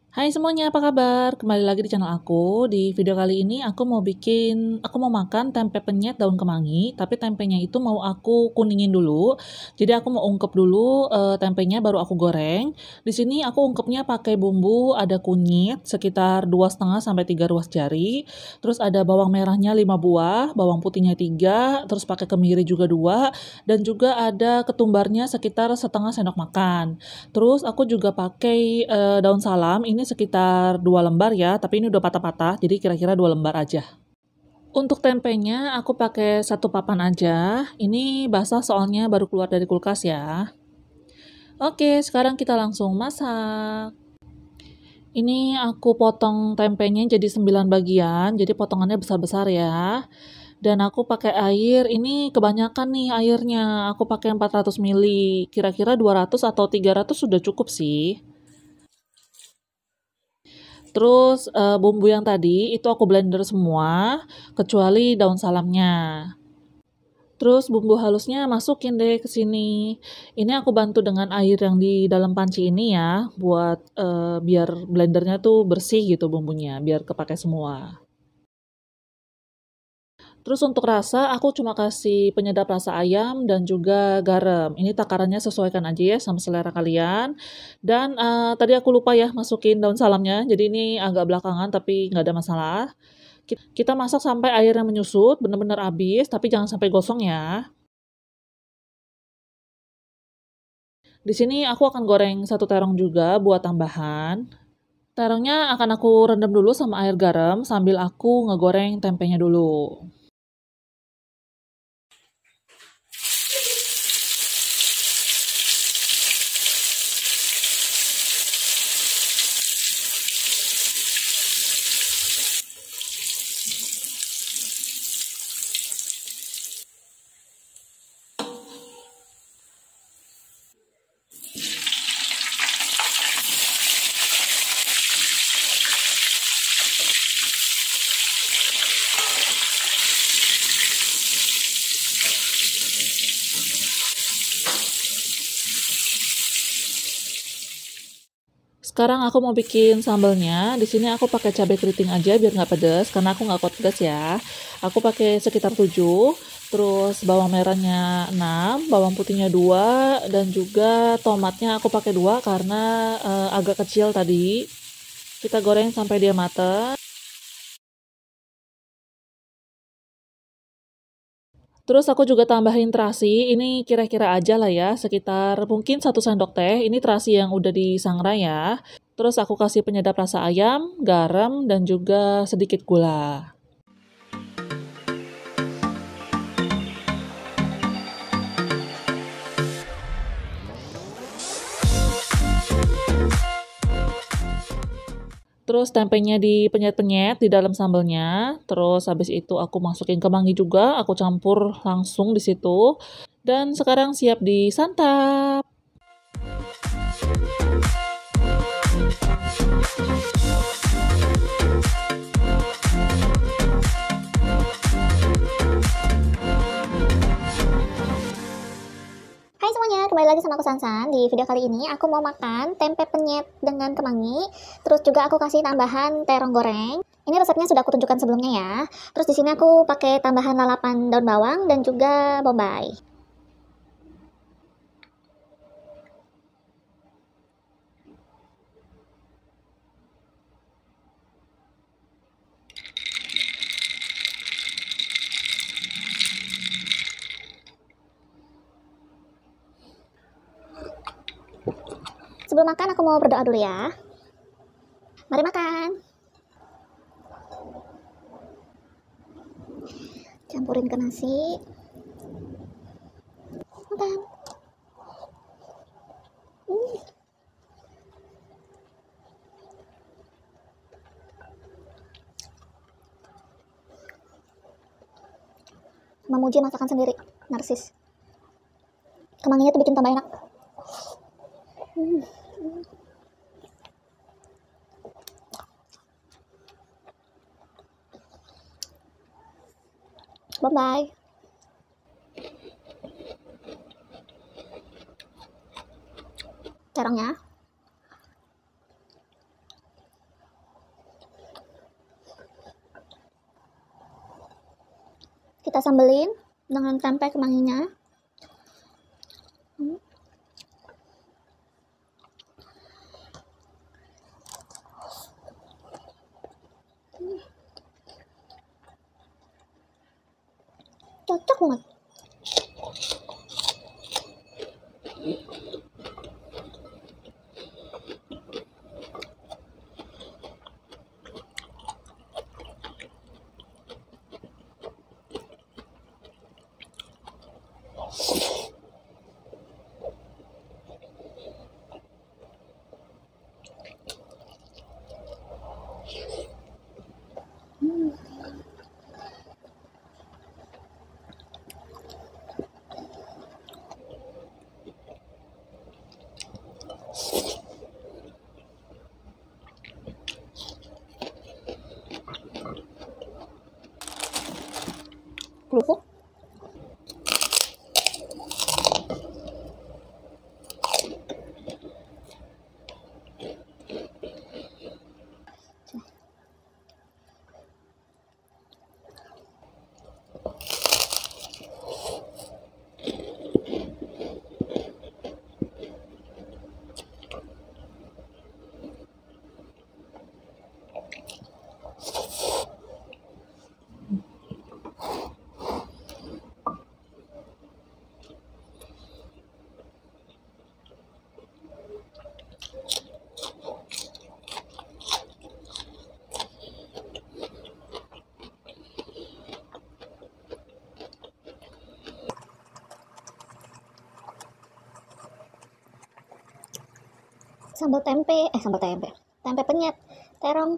Hai semuanya, apa kabar? Kembali lagi di channel aku. Di video kali ini aku mau makan tempe penyet daun kemangi, tapi tempenya itu mau aku kuningin dulu. Jadi aku mau ungkep dulu tempenya baru aku goreng. Di sini aku ungkepnya pakai bumbu, ada kunyit sekitar 2,5 sampai 3 ruas jari. Terus ada bawang merahnya 5 buah, bawang putihnya 3, terus pakai kemiri juga 2, dan juga ada ketumbarnya sekitar setengah sendok makan. Terus aku juga pakai daun salam, ini sekitar 2 lembar ya, tapi ini udah patah-patah, jadi kira-kira 2 lembar aja. Untuk tempenya aku pakai 1 papan aja, ini basah soalnya baru keluar dari kulkas ya. Oke, sekarang kita langsung masak. Ini aku potong tempenya jadi 9 bagian, jadi potongannya besar-besar ya. Dan aku pakai air, ini kebanyakan nih airnya, aku pakai 400 ml, kira-kira 200 atau 300 sudah cukup sih. Terus, bumbu yang tadi itu aku blender semua, kecuali daun salamnya. Terus bumbu halusnya masukin deh ke sini. Ini aku bantu dengan air yang di dalam panci ini ya, buat, biar blendernya tuh bersih gitu bumbunya, biar kepakai semua. Terus untuk rasa, aku cuma kasih penyedap rasa ayam dan juga garam. Ini takarannya sesuaikan aja ya sama selera kalian. Dan tadi aku lupa ya masukin daun salamnya, jadi ini agak belakangan tapi nggak ada masalah. Kita masak sampai airnya menyusut, benar-benar habis, tapi jangan sampai gosong ya. Di sini aku akan goreng 1 terong juga buat tambahan. Terongnya akan aku rendam dulu sama air garam sambil aku ngegoreng tempenya dulu. Sekarang aku mau bikin sambelnya. Di sini aku pakai cabai keriting aja biar nggak pedas, karena aku nggak kuat pedas ya. Aku pakai sekitar 7, terus bawang merahnya 6, bawang putihnya 2, dan juga tomatnya aku pakai 2 karena agak kecil tadi. Kita goreng sampai dia mateng. Terus aku juga tambahin terasi, ini kira-kira aja lah ya, sekitar mungkin 1 sendok teh, ini terasi yang udah disangrai ya. Terus aku kasih penyedap rasa ayam, garam, dan juga sedikit gula. Terus tempenya dipenyet-penyet di dalam sambelnya. Terus habis itu aku masukin kemangi juga, aku campur langsung di situ. Dan sekarang siap disantap. Hai semuanya, kembali lagi sama aku Sansan. Di video kali ini aku mau makan tempe penyet dengan kemangi. Terus juga aku kasih tambahan terong goreng. Ini resepnya sudah aku tunjukkan sebelumnya ya. Terus di sini aku pakai tambahan lalapan daun bawang dan juga bombay. Sebelum makan aku mau berdoa dulu ya. Mari makan. Campurin ke nasi. Makan. Memuji masakan sendiri, narsis. Kemanginya tuh bikin tambah enak. Bye-bye. Terongnya. Kita sambelin dengan tempe kemanginya. Cocok banget. Kerupuk. Sambal tempe, tempe penyet, terong.